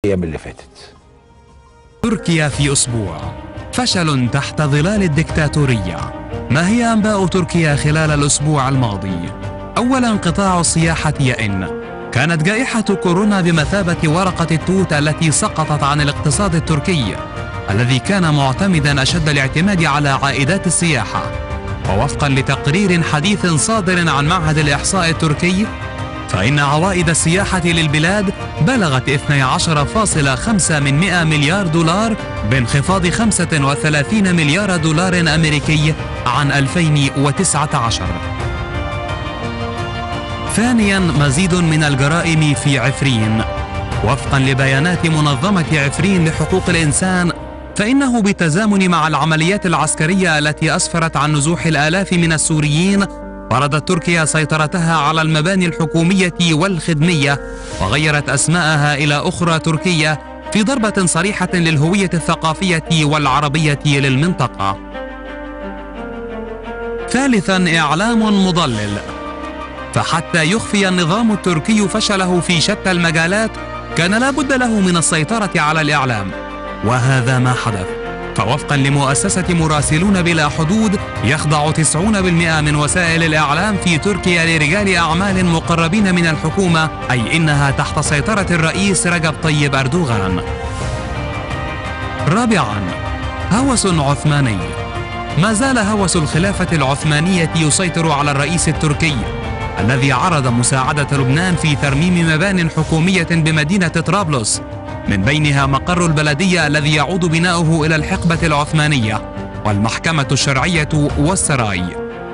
الأيام اللي فاتت. تركيا في أسبوع، فشل تحت ظلال الدكتاتورية. ما هي أنباء تركيا خلال الأسبوع الماضي؟ أولا، انقطاع السياحة يئن. كانت جائحة كورونا بمثابة ورقة التوت التي سقطت عن الاقتصاد التركي الذي كان معتمدا أشد الاعتماد على عائدات السياحة. ووفقا لتقرير حديث صادر عن معهد الإحصاء التركي، فإن عوائد السياحة للبلاد بلغت 12.5 مليار دولار بانخفاض 35 مليار دولار أمريكي عن 2019. ثانيا، مزيد من الجرائم في عفرين. وفقا لبيانات منظمة عفرين لحقوق الإنسان، فإنه بالتزامن مع العمليات العسكرية التي أسفرت عن نزوح الآلاف من السوريين، فرضت تركيا سيطرتها على المباني الحكومية والخدمية وغيرت أسماءها إلى أخرى تركية في ضربة صريحة للهوية الثقافية والعربية للمنطقة. ثالثا، إعلام مضلل. فحتى يخفي النظام التركي فشله في شتى المجالات، كان لا بد له من السيطرة على الإعلام، وهذا ما حدث. فوفقا لمؤسسة مراسلون بلا حدود، يخضع 90% من وسائل الإعلام في تركيا لرجال أعمال مقربين من الحكومة، أي إنها تحت سيطرة الرئيس رجب طيب أردوغان. رابعا، هوس عثماني. ما زال هوس الخلافة العثمانية يسيطر على الرئيس التركي الذي عرض مساعدة لبنان في ترميم مبان حكومية بمدينة طرابلس، من بينها مقر البلدية الذي يعود بناؤه إلى الحقبة العثمانية والمحكمة الشرعية والسراي.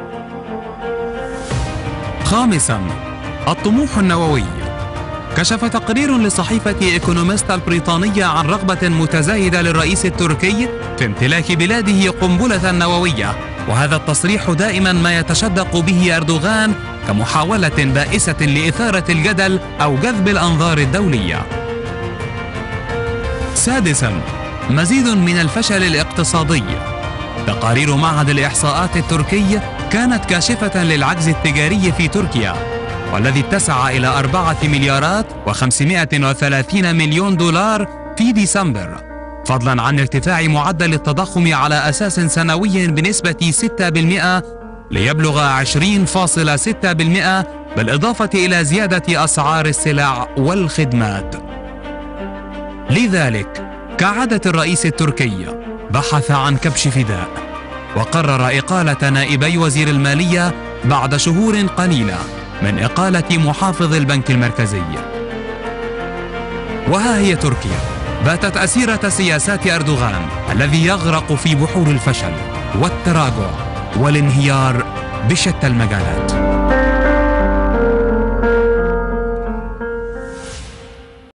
خامسا، الطموح النووي. كشف تقرير لصحيفة إيكونوميست البريطانية عن رغبة متزايدة للرئيس التركي في امتلاك بلاده قنبلة نووية، وهذا التصريح دائما ما يتشدق به أردوغان كمحاولة بائسة لإثارة الجدل أو جذب الأنظار الدولية. سادسا، مزيد من الفشل الاقتصادي. تقارير معهد الإحصاءات التركي كانت كاشفة للعجز التجاري في تركيا، والذي اتسع إلى 4 مليارات و530 مليون دولار في ديسمبر، فضلا عن ارتفاع معدل التضخم على أساس سنوي بنسبة 6% ليبلغ 20.6%، بالإضافة إلى زيادة أسعار السلع والخدمات. لذلك كعادة الرئيس التركي بحث عن كبش فداء، وقرر إقالة نائبي وزير المالية بعد شهور قليلة من إقالة محافظ البنك المركزي. وها هي تركيا باتت أسيرة سياسات أردوغان الذي يغرق في بحور الفشل والتراجع والانهيار بشتى المجالات.